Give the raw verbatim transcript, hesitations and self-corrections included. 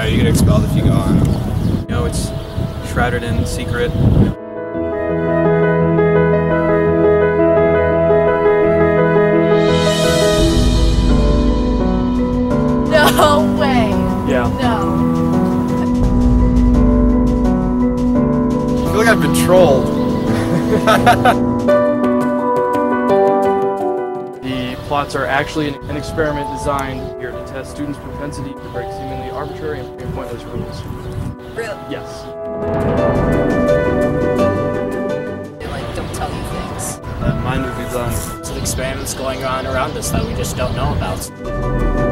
you get expelled if you go on them. You know, it's shrouded in secret. No way. Yeah. No. I feel like I've been trolled. The plots are actually an experiment designed here to test students' propensity to break seemingly arbitrary and pointless rules. Really? Yes. They like don't tell you things. That mind will be done. There's experiments going on around us that we just don't know about.